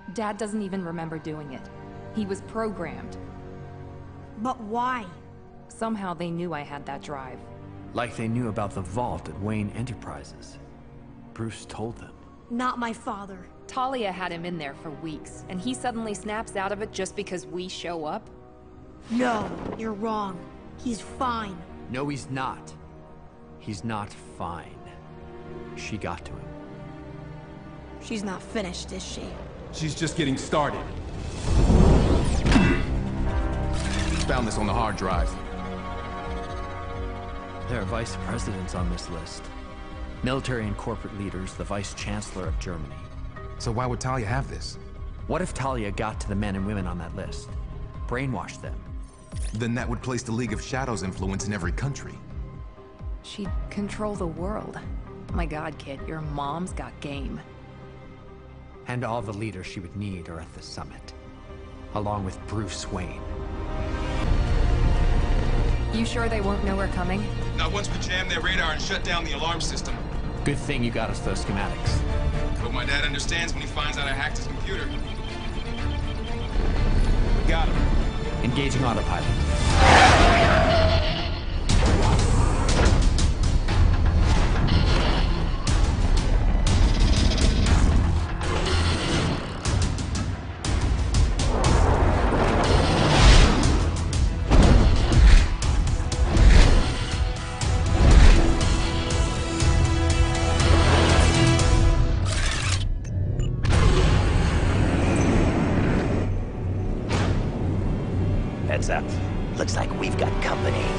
Dad doesn't even remember doing it. He was programmed. But why? Somehow they knew I had that drive. Like they knew about the vault at Wayne Enterprises. Bruce told them. Not my father. Talia had him in there for weeks, and he suddenly snaps out of it just because we show up? No, you're wrong. He's fine. No, he's not. He's not fine. She got to him. She's not finished, is she? She's just getting started. Found this on the hard drive. There are vice presidents on this list. Military and corporate leaders, the vice chancellor of Germany. So why would Talia have this? What if Talia got to the men and women on that list? Brainwashed them? Then that would place the League of Shadows' influence in every country. She'd control the world. My god, kid, your mom's got game. And all the leaders she would need are at the summit. Along with Bruce Wayne. You sure they won't know we're coming? Not once we jam their radar and shut down the alarm system. Good thing you got us those schematics. Hope my dad understands when he finds out I hacked his computer. Got him. Engaging autopilot. Heads up. Looks like we've got company.